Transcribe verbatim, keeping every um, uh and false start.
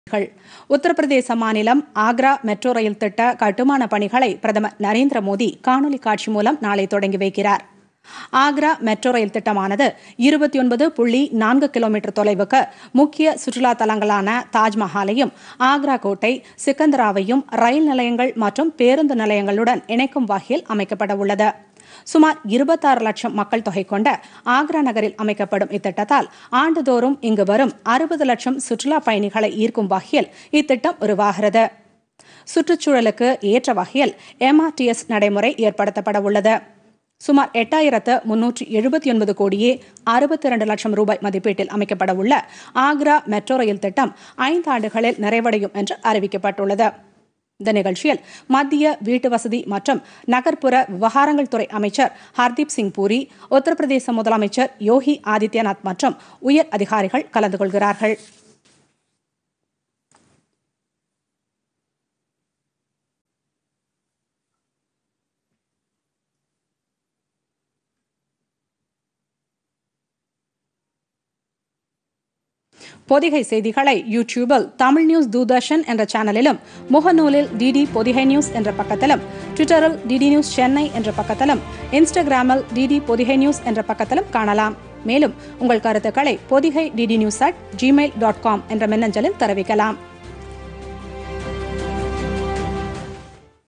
உத்தரப்பிரதேச மாநிலம் Agra metro rail திட்ட கட்டுமான பணிகளை பிரதமர் நரேந்திர மோடி காணொலி காட்சி மூலம் நாளை தொடங்கி வைக்கிறார். ஆக்ரா மெட்ரோ ரயில் திட்டமானது இருபத்தி ஒன்பது புள்ளி நான்கு கிலோமீட்டர் தொலைவுக்கு முக்கிய சுற்றுலா தலங்களான தாஜ்மஹாலையும் ஆக்ரா கோட்டை சிக்கந்தராவையும் ரயில் நிலையங்கள் மற்றும் பேருந்து நிலையங்களுடன் இணைக்கும் வகையில் அமைக்கப்பட உள்ளது. சுமார் இருபத்தாறு லட்சம் மக்கள் தொகை கொண்ட ஆக்ரா நகரில் அமைக்கப்படும் இத்திட்டத்தால் ஆண்டுதோறும் இங்கு வரும் அறுபது லட்சம் சுற்றுலா பயணிகளை ஈர்க்கும் வகையில் இத்திட்டம் உருவாகிறது. சுற்றுச்சூழலுக்கு ஏற்ற வகையில் எம்ஆர்டிஎஸ் நடைமுறை ஏற்படுத்தப்பட உள்ளது. சுமார் எட்டாயிரத்து முன்னூற்றி எழுபத்தி ஒன்பது கோடியே அறுபத்தி இரண்டு லட்சம் ரூபாய் மதிப்பீட்டில் அமைக்கப்பட உள்ள ஆக்ரா மெட்ரோ ரயில் திட்டம் ஐந்து ஆண்டுகளில் நிறைவடையும் என்று அறிவிக்கப்பட்டுள்ளது. இந்த நிகழ்ச்சியில் மத்திய வீட்டு வசதி மற்றும் நகர்ப்புற விவகாரங்கள் துறை அமைச்சர் ஹர்தீப் சிங் பூரி, உத்தரப்பிரதேச முதலமைச்சர் யோகி ஆதித்யநாத் மற்றும் உயர் அதிகாரிகள் கலந்து கொள்கிறார்கள். பொதிகை செய்திகளை யூடியூபில் தமிழ் நியூஸ் தூர்தர்ஷன் என்ற சேனலிலும், முகநூலில் டிடி பொதிகை நியூஸ் என்ற பக்கத்திலும், ட்விட்டரில் டிடி நியூஸ் சென்னை என்ற பக்கத்திலும், இன்ஸ்டாகிராமில் டிடி பொதிகை நியூஸ் என்ற பக்கத்திலும் காணலாம். மேலும் உங்கள் கருத்துக்களை Podhigai DD news at Gmail dot com என்ற மின்னஞ்சலில் தெரிவிக்கலாம்.